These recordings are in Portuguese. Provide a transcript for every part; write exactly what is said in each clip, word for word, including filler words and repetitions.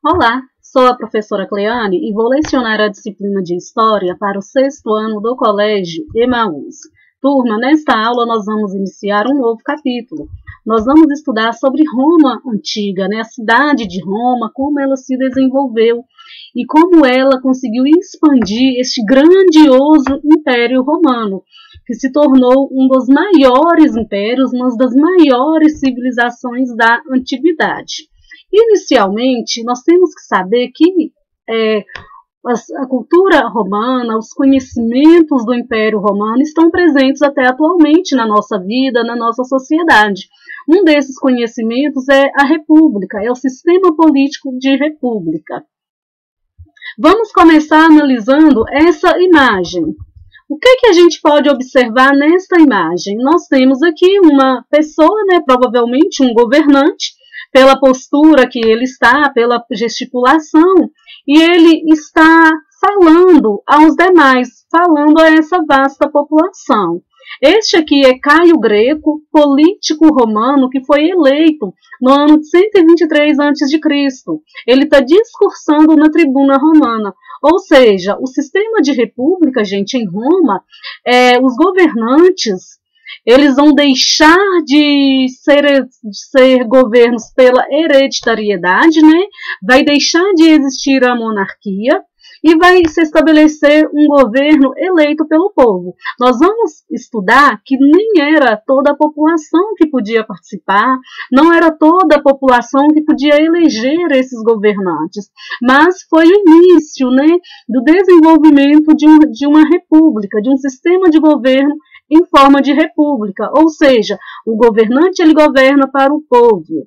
Olá, sou a professora Cleane e vou lecionar a disciplina de História para o sexto ano do Colégio Emaús. Turma, nesta aula nós vamos iniciar um novo capítulo. Nós vamos estudar sobre Roma antiga, né? A cidade de Roma, como ela se desenvolveu e como ela conseguiu expandir este grandioso Império Romano, que se tornou um dos maiores impérios, uma das maiores civilizações da antiguidade. Inicialmente, nós temos que saber que é, a cultura romana, os conhecimentos do Império Romano estão presentes até atualmente na nossa vida, na nossa sociedade. Um desses conhecimentos é a república, é o sistema político de república. Vamos começar analisando essa imagem. O que, que a gente pode observar nesta imagem? Nós temos aqui uma pessoa, né, provavelmente um governante, pela postura que ele está, pela gesticulação, e ele está falando aos demais, falando a essa vasta população. Este aqui é Caio Greco, político romano que foi eleito no ano de cento e vinte e três antes de Cristo. Ele está discursando na tribuna romana. Ou seja, o sistema de república, gente, em Roma, é, os governantes, eles vão deixar de ser, de ser governos pela hereditariedade, né? Vai deixar de existir a monarquia e vai se estabelecer um governo eleito pelo povo. Nós vamos estudar que nem era toda a população que podia participar, não era toda a população que podia eleger esses governantes, mas foi o início, né, do desenvolvimento de, um, de uma república, de um sistema de governo em forma de república, ou seja, o governante ele governa para o povo.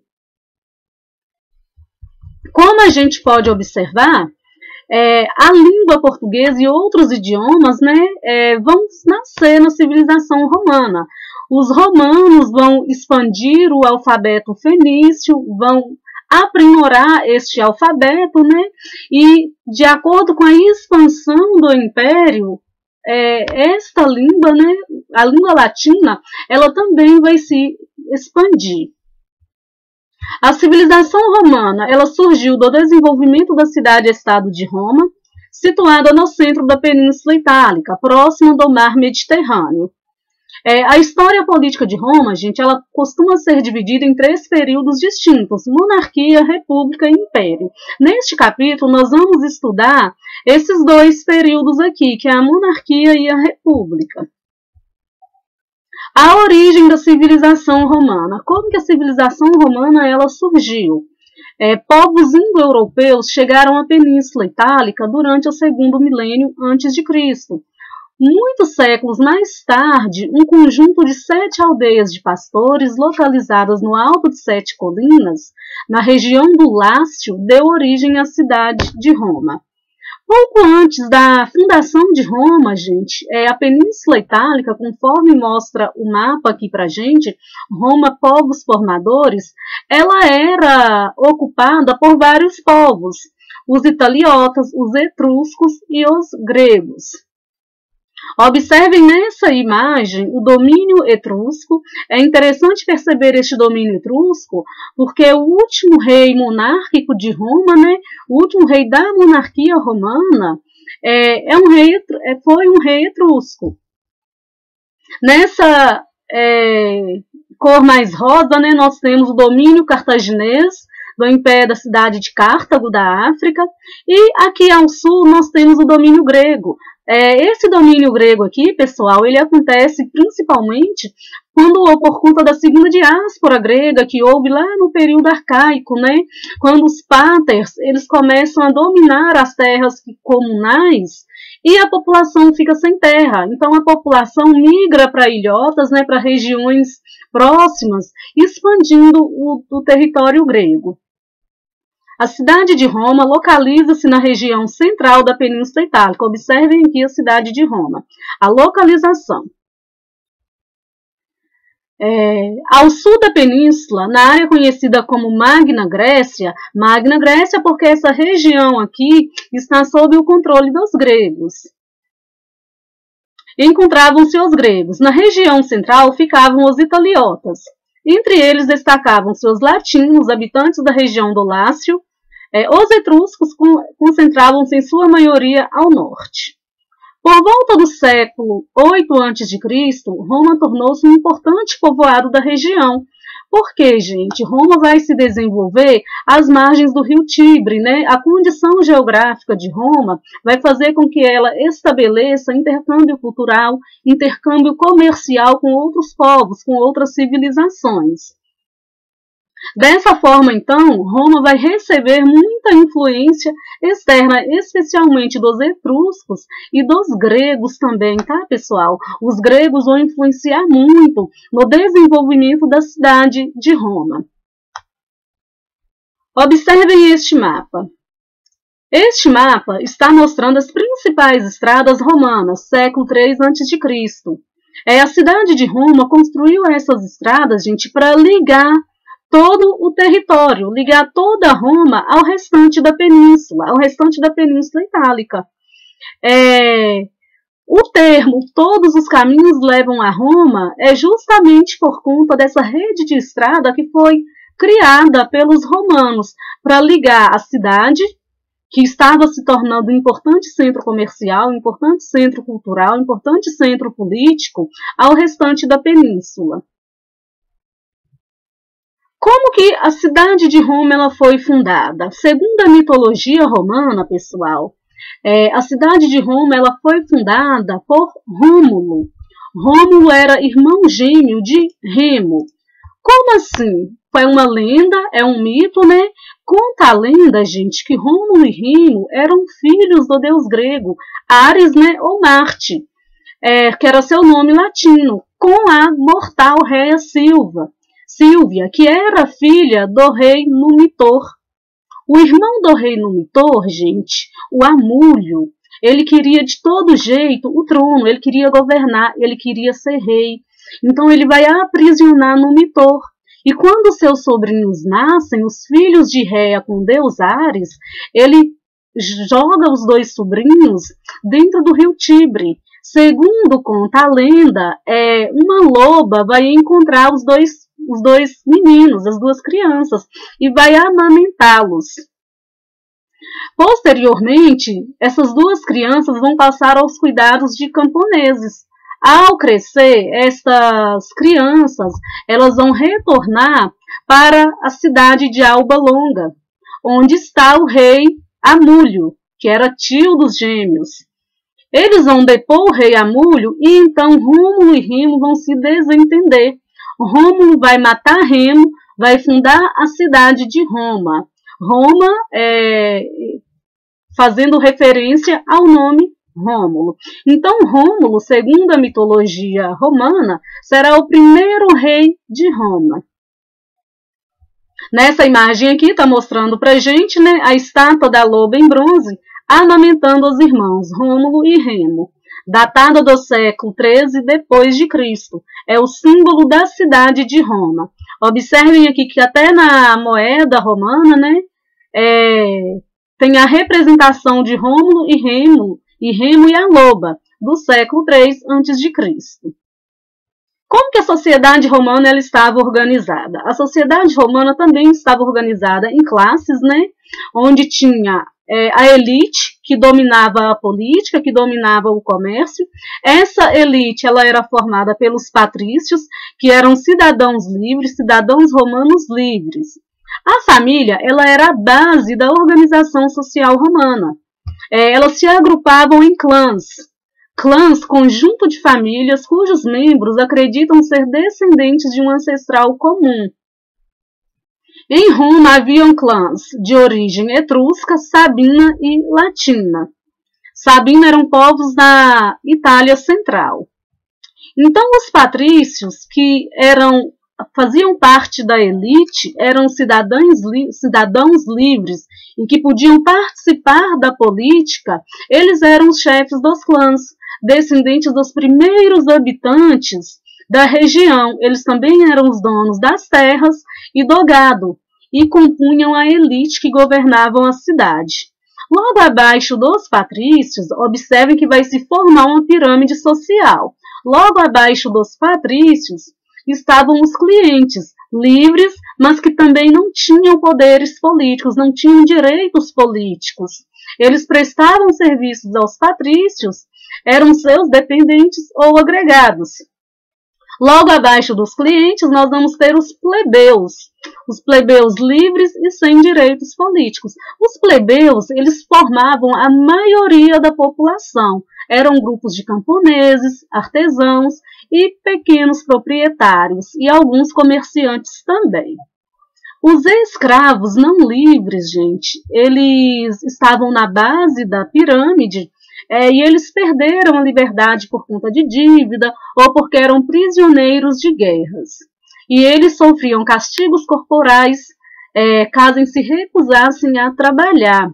Como a gente pode observar, é, a língua portuguesa e outros idiomas, né, é, vão nascer na civilização romana. Os romanos vão expandir o alfabeto fenício, vão aprimorar este alfabeto, né, e de acordo com a expansão do império, É, esta língua, né, a língua latina, ela também vai se expandir. A civilização romana, ela surgiu do desenvolvimento da cidade-estado de Roma, situada no centro da Península Itálica, próxima do mar Mediterrâneo. É, a história política de Roma, gente, ela costuma ser dividida em três períodos distintos: monarquia, república e império. Neste capítulo, nós vamos estudar esses dois períodos aqui, que é a monarquia e a república. A origem da civilização romana. Como que a civilização romana ela surgiu? É, povos indo-europeus chegaram à Península Itálica durante o segundo milênio antes de Cristo. Muitos séculos mais tarde, um conjunto de sete aldeias de pastores localizadas no alto de sete colinas, na região do Lácio, deu origem à cidade de Roma. Pouco antes da fundação de Roma, gente, é, a Península Itálica, conforme mostra o mapa aqui pra gente, Roma, povos formadores, ela era ocupada por vários povos, os italiotas, os etruscos e os gregos. Observem nessa imagem o domínio etrusco. É interessante perceber este domínio etrusco, porque o último rei monárquico de Roma, né, o último rei da monarquia romana, é, é um rei, foi um rei etrusco. Nessa é, cor mais rosa, né, nós temos o domínio cartaginês, do Império da cidade de Cartago, da África, e aqui ao sul nós temos o domínio grego. É, esse domínio grego aqui, pessoal, ele acontece principalmente quando, por conta da segunda diáspora grega que houve lá no período arcaico, né? Quando os páters eles começam a dominar as terras comunais e a população fica sem terra. Então a população migra para ilhotas, né, para regiões próximas, expandindo o, o território grego. A cidade de Roma localiza-se na região central da Península Itálica. Observem aqui a cidade de Roma. A localização. É, ao sul da península, na área conhecida como Magna Grécia, Magna Grécia porque essa região aqui está sob o controle dos gregos. Encontravam-se os gregos. Na região central ficavam os italiotas. Entre eles destacavam-se os latinos, habitantes da região do Lácio, É, os etruscos concentravam-se em sua maioria ao norte. Por volta do século oito antes de Cristo, Roma tornou-se um importante povoado da região. Porque, gente, Roma vai se desenvolver às margens do rio Tibre, né? A condição geográfica de Roma vai fazer com que ela estabeleça intercâmbio cultural, intercâmbio comercial com outros povos, com outras civilizações. Dessa forma, então, Roma vai receber muita influência externa, especialmente dos etruscos e dos gregos também, tá, pessoal? Os gregos vão influenciar muito no desenvolvimento da cidade de Roma. Observem este mapa. Este mapa está mostrando as principais estradas romanas, século três antes de Cristo. É, a cidade de Roma construiu essas estradas, gente, para ligar todo o território, ligar toda Roma ao restante da península, ao restante da Península Itálica. É, o termo todos os caminhos levam a Roma é justamente por conta dessa rede de estrada que foi criada pelos romanos para ligar a cidade, que estava se tornando um importante centro comercial, um importante centro cultural, um importante centro político, ao restante da península. Como que a cidade de Roma ela foi fundada? Segundo a mitologia romana, pessoal, é, a cidade de Roma ela foi fundada por Rômulo. Rômulo era irmão gêmeo de Remo. Como assim? É uma lenda, é um mito, né? Conta a lenda, gente, que Rômulo e Remo eram filhos do deus grego, Ares, né, ou Marte, é, que era seu nome latino, com a mortal Réia Silva. Silvia, que era filha do rei Numitor. O irmão do rei Numitor, gente, o Amúlio, ele queria de todo jeito o trono, ele queria governar, ele queria ser rei. Então ele vai aprisionar Numitor. E quando seus sobrinhos nascem, os filhos de Réia com Deus Ares, ele joga os dois sobrinhos dentro do rio Tibre. Segundo conta a lenda, é, uma loba vai encontrar os dois os dois meninos, as duas crianças, e vai amamentá-los. Posteriormente, essas duas crianças vão passar aos cuidados de camponeses. Ao crescer, essas crianças elas vão retornar para a cidade de Alba Longa, onde está o rei Amúlio, que era tio dos gêmeos. Eles vão depor o rei Amúlio e então Rômulo e Remo vão se desentender. Rômulo vai matar Remo, vai fundar a cidade de Roma. Roma, é, fazendo referência ao nome Rômulo. Então, Rômulo, segundo a mitologia romana, será o primeiro rei de Roma. Nessa imagem aqui está mostrando para a gente, né, a estátua da loba em bronze amamentando os irmãos Rômulo e Remo. Datada do século treze depois de Cristo. É o símbolo da cidade de Roma. Observem aqui que até na moeda romana, né, é, tem a representação de Rômulo e Remo, e Remo e a loba, do século três antes de Cristo. Como que a sociedade romana ela estava organizada? A sociedade romana também estava organizada em classes, né, onde tinha É, a elite que dominava a política, que dominava o comércio. Essa elite ela era formada pelos patrícios, que eram cidadãos livres, cidadãos romanos livres. A família ela era a base da organização social romana. É, elas se agrupavam em clãs. Clãs, conjunto de famílias cujos membros acreditam ser descendentes de um ancestral comum. Em Roma haviam clãs de origem etrusca, sabina e latina. Sabina eram povos da Itália Central. Então, os patrícios, que eram, faziam parte da elite, eram cidadãos, cidadãos livres e que podiam participar da política, eles eram os chefes dos clãs, descendentes dos primeiros habitantes da região. Eles também eram os donos das terras e do gado, e compunham a elite que governavam a cidade. Logo abaixo dos patrícios, observem que vai se formar uma pirâmide social. Logo abaixo dos patrícios estavam os clientes, livres, mas que também não tinham poderes políticos, não tinham direitos políticos. Eles prestavam serviços aos patrícios, eram seus dependentes ou agregados. Logo abaixo dos clientes, nós vamos ter os plebeus, os plebeus livres e sem direitos políticos. Os plebeus, eles formavam a maioria da população. Eram grupos de camponeses, artesãos e pequenos proprietários, e alguns comerciantes também. Os escravos não livres, gente, eles estavam na base da pirâmide, É, e eles perderam a liberdade por conta de dívida ou porque eram prisioneiros de guerras. E eles sofriam castigos corporais é, caso se recusassem a trabalhar.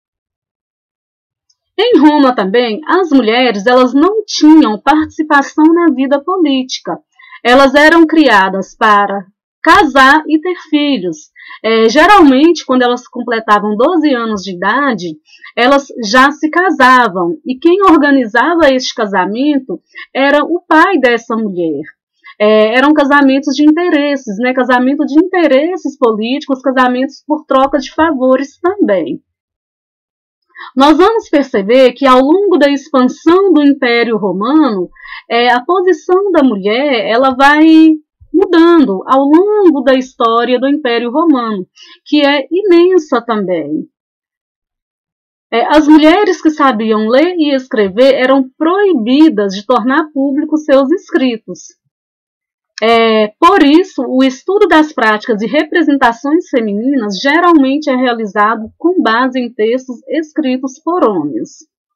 Em Roma também, as mulheres elas não tinham participação na vida política. Elas eram criadas para casar e ter filhos. É, geralmente, quando elas completavam doze anos de idade, elas já se casavam. E quem organizava este casamento era o pai dessa mulher. É, eram casamentos de interesses, né? Casamento de interesses políticos, casamentos por troca de favores também. Nós vamos perceber que ao longo da expansão do Império Romano, é, a posição da mulher ela vai mudando ao longo da história do Império Romano, que é imensa também. É, as mulheres que sabiam ler e escrever eram proibidas de tornar públicos seus escritos. É, por isso, o estudo das práticas e representações femininas geralmente é realizado com base em textos escritos por homens.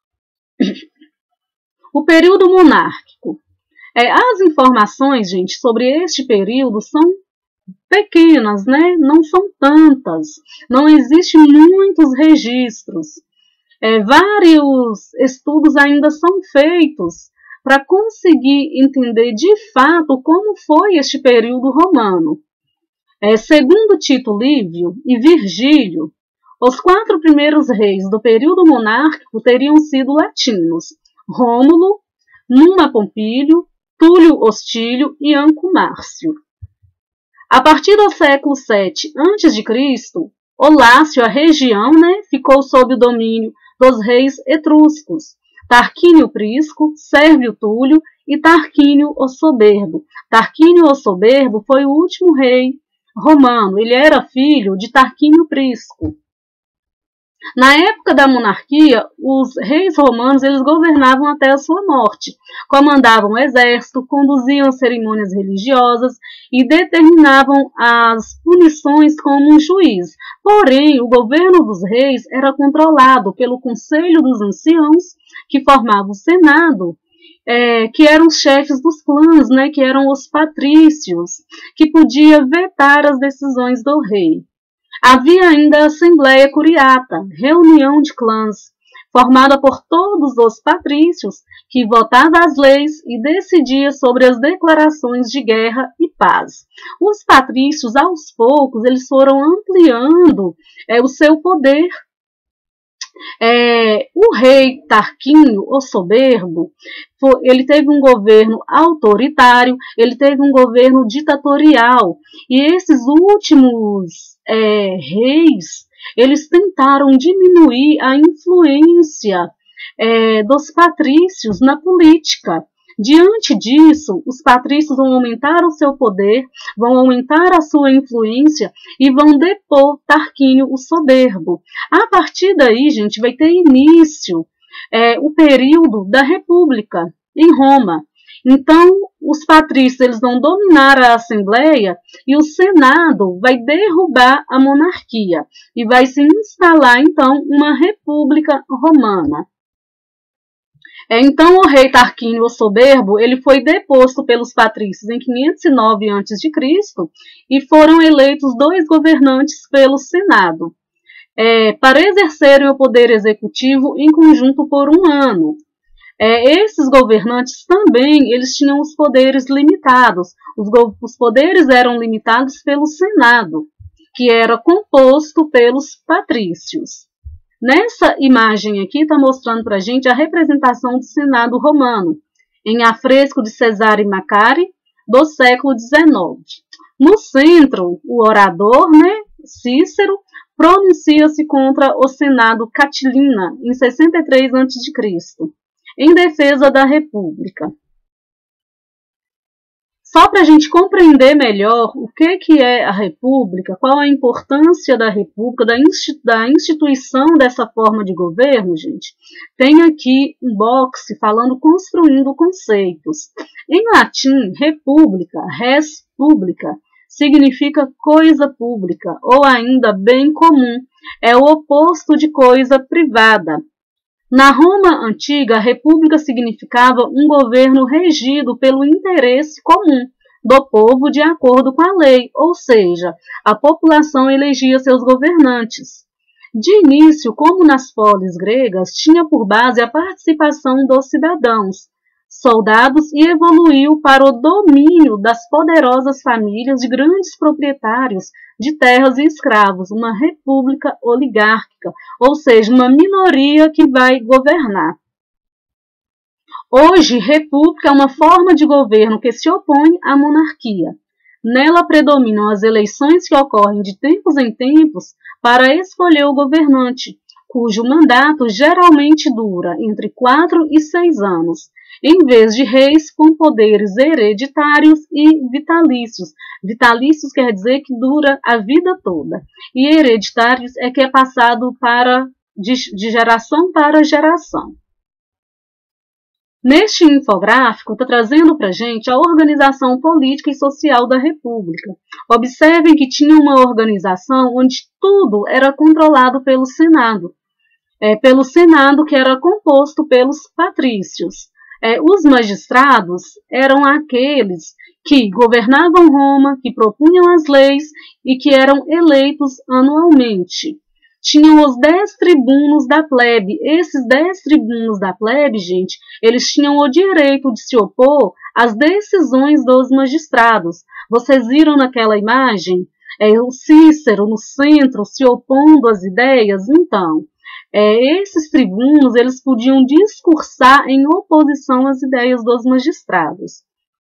O período monárquico. É, as informações, gente, sobre este período são pequenas, né? Não são tantas. Não existem muitos registros. É, vários estudos ainda são feitos para conseguir entender de fato como foi este período romano. É, segundo Tito Livio e Virgílio, os quatro primeiros reis do período monárquico teriam sido latinos: Rômulo, Numa Pompílio, Túlio Hostílio e Anco Márcio. A partir do século sétimo antes de Cristo, o Lácio, a região, né, ficou sob o domínio dos reis etruscos, Tarquínio Prisco, Sérvio Túlio e Tarquínio o Soberbo. Tarquínio o Soberbo foi o último rei romano. Ele era filho de Tarquínio Prisco. Na época da monarquia, os reis romanos eles governavam até a sua morte, comandavam o exército, conduziam cerimônias religiosas e determinavam as punições como um juiz. Porém, o governo dos reis era controlado pelo Conselho dos Anciãos, que formava o Senado, é, que eram os chefes dos clãs, né, que eram os patrícios, que podia vetar as decisões do rei. Havia ainda a Assembleia Curiata, reunião de clãs, formada por todos os patrícios, que votava as leis e decidia sobre as declarações de guerra e paz. Os patrícios, aos poucos, eles foram ampliando é, o seu poder. É, o rei Tarquínio, o Soberbo, foi, ele teve um governo autoritário, ele teve um governo ditatorial, e esses últimos é, reis, eles tentaram diminuir a influência é, dos patrícios na política. Diante disso, os patrícios vão aumentar o seu poder, vão aumentar a sua influência e vão depor Tarquínio o Soberbo. A partir daí, gente, vai ter início é, o período da República em Roma. Então, os patrícios eles vão dominar a Assembleia e o Senado vai derrubar a monarquia e vai se instalar, então, uma República Romana. Então, o rei Tarquínio o Soberbo ele foi deposto pelos patrícios em quinhentos e nove antes de Cristo e foram eleitos dois governantes pelo Senado, é, para exercerem o poder executivo em conjunto por um ano. É, esses governantes também eles tinham os poderes limitados. Os, os poderes eram limitados pelo Senado, que era composto pelos patrícios. Nessa imagem aqui está mostrando para a gente a representação do Senado romano, em afresco de Cesare Macari, do século dezenove. No centro, o orador, né, Cícero, pronuncia-se contra o Senado Catilina, em sessenta e três antes de Cristo, em defesa da República. Só para a gente compreender melhor o que, que é a República, qual a importância da República, da, institu da instituição dessa forma de governo, gente, tem aqui um box falando construindo conceitos. Em latim, república, res publica, significa coisa pública, ou ainda bem comum, é o oposto de coisa privada. Na Roma antiga, a república significava um governo regido pelo interesse comum do povo de acordo com a lei, ou seja, a população elegia seus governantes. De início, como nas polis gregas, tinha por base a participação dos cidadãos, soldados, e evoluiu para o domínio das poderosas famílias de grandes proprietários de terras e escravos, uma república oligárquica, ou seja, uma minoria que vai governar. Hoje, república é uma forma de governo que se opõe à monarquia. Nela predominam as eleições que ocorrem de tempos em tempos para escolher o governante, cujo mandato geralmente dura entre quatro e seis anos, em vez de reis com poderes hereditários e vitalícios. Vitalícios quer dizer que dura a vida toda, e hereditários é que é passado para, de, de geração para geração. Neste infográfico, está trazendo para a gente a organização política e social da República. Observem que tinha uma organização onde tudo era controlado pelo Senado, é, pelo Senado que era composto pelos patrícios. É, os magistrados eram aqueles que governavam Roma, que propunham as leis e que eram eleitos anualmente. Tinham os dez tribunos da plebe. Esses dez tribunos da plebe, gente, eles tinham o direito de se opor às decisões dos magistrados. Vocês viram naquela imagem é, o Cícero no centro se opondo às ideias? Então, É, esses tribunos eles podiam discursar em oposição às ideias dos magistrados.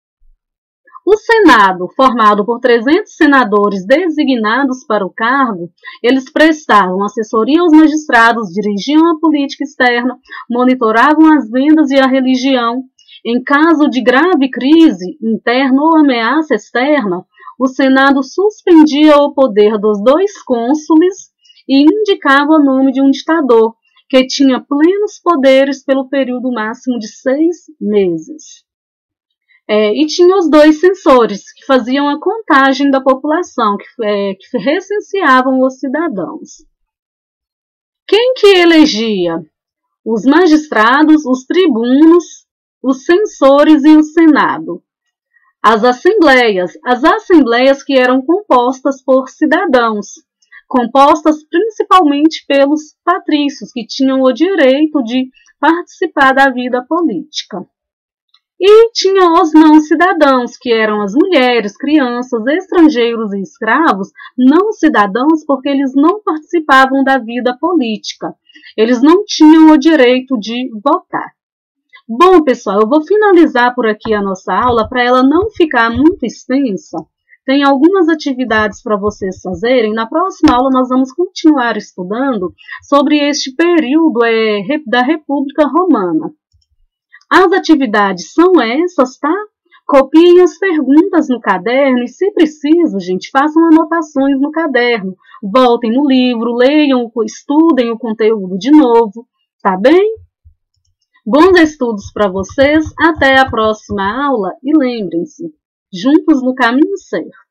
O Senado, formado por trezentos senadores designados para o cargo, eles prestavam assessoria aos magistrados, dirigiam a política externa, monitoravam as vendas e a religião. Em caso de grave crise interna ou ameaça externa, o Senado suspendia o poder dos dois cônsules e indicava o nome de um ditador, que tinha plenos poderes pelo período máximo de seis meses. É, e tinha os dois censores, que faziam a contagem da população, que, é, que recenseavam os cidadãos. Quem que elegia? Os magistrados, os tribunos, os censores e o Senado. As assembleias, as assembleias que eram compostas por cidadãos, compostas principalmente pelos patrícios, que tinham o direito de participar da vida política. E tinham os não-cidadãos, que eram as mulheres, crianças, estrangeiros e escravos, não cidadãos porque eles não participavam da vida política. Eles não tinham o direito de votar. Bom, pessoal, eu vou finalizar por aqui a nossa aula para ela não ficar muito extensa. Tem algumas atividades para vocês fazerem. Na próxima aula nós vamos continuar estudando sobre este período é, da República Romana. As atividades são essas, tá? Copiem as perguntas no caderno e, se preciso, gente, façam anotações no caderno. Voltem no livro, leiam, estudem o conteúdo de novo, tá bem? Bons estudos para vocês, até a próxima aula e lembrem-se, juntos no caminho certo.